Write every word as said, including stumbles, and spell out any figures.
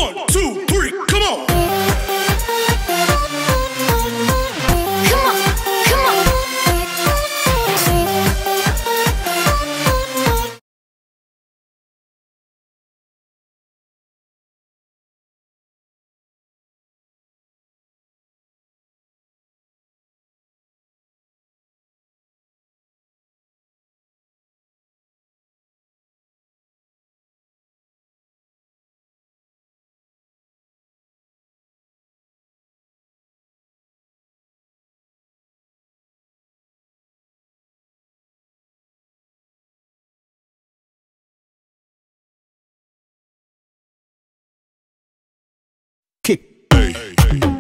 One, two, three, come on. Come on, come on. Kick. Hey, hey, hey.